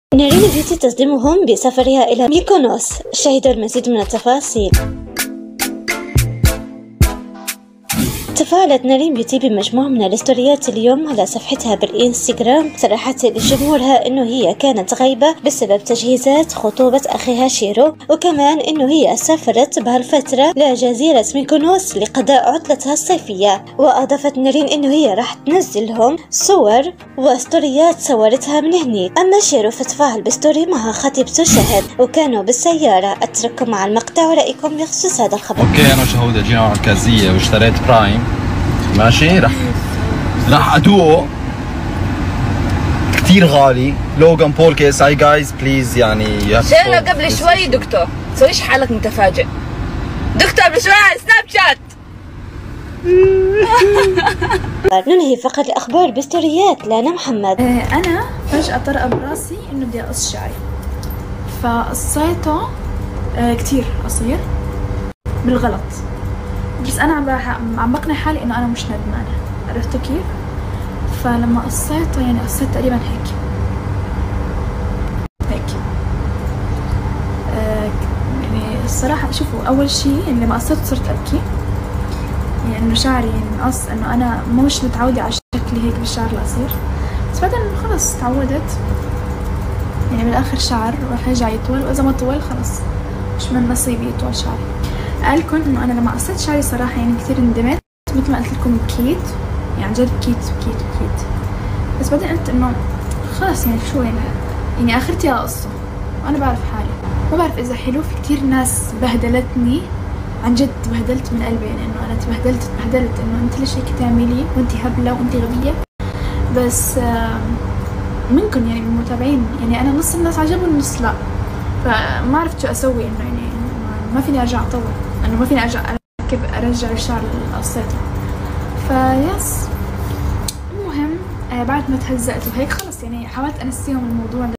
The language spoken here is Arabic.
نارين بيوتي تصدمهم بسفرها إلى ميكونوس. شهدوا المزيد من التفاصيل. تفاعلت نارين بيوتي بمجموعة من الاستوريات اليوم على صفحتها بالإنستغرام. صرحت لجمهورها إنه هي كانت غايبة بسبب تجهيزات خطوبة أخيها شيرو، وكمان إنه هي سافرت بهالفترة لجزيرة ميكونوس لقضاء عطلتها الصيفية. وأضافت نارين إنه هي راح تنزل لهم صور وستوريات صورتها من هنيك. أما شيرو فتفاعل بستوري مع خطيبته شهد وكانوا بالسيارة. أترككم مع المقطع ورأيكم بخصوص هذا الخبر. اوكي انا وشهودة جينا على الكازية واشتريت برايم، ماشي. راح ادوقه كثير غالي. لوغان بول كي اس اي جايز بليز، يعني شيرنا قبل شوي دكتور، تسويش حالك متفاجئ. دكتور قبل شوي على سناب شات. ننهي فقط الأخبار بستوريات لانا محمد. أنا فجأة طرق براسي إنه بدي أقص شعري، فقصيته كتير قصير بالغلط، بس أنا عم بقنع حالي إنه أنا مش ندمانة. عرفتوا كيف؟ فلما قصيته يعني قصيت تقريبا هيك يعني الصراحة شوفوا، أول شي يعني لما قصيت صرت أبكي، يعني إنه شعري ينقص، إنه أنا مش متعودة على شكلي هيك بالشعر القصير. بس بعدين خلص تعودت، يعني بالآخر شعر راح يرجع يطول، وإذا ما طول خلص مش من نصيبي يطول شعري. قالكم إنه أنا لما قصيت شعري صراحة يعني كثير ندمت، مثل ما قلت لكم بكيت، يعني عن جد بكيت. بس بعدين قلت إنه خلص يعني شو يعني آخرتي أقصه، وأنا بعرف حالي، ما بعرف إذا حلو. في كثير ناس بهدلتني، عن جد تبهدلت من قلبي، يعني إنه أنا تبهدلت إنه أنت ليش هيك تعملي وأنت هبلة وأنت غبية. بس منكم يعني من المتابعين، يعني أنا نص الناس عجبوا النص لا، فما عرفت شو أسوي. إنه يعني ما فيني أرجع أطور، إنه ما فيني أرجع الشعر اللي قصيته. فيس المهم بعد ما تهزأت وهيك خلص يعني حاولت أنسيهم الموضوع ده.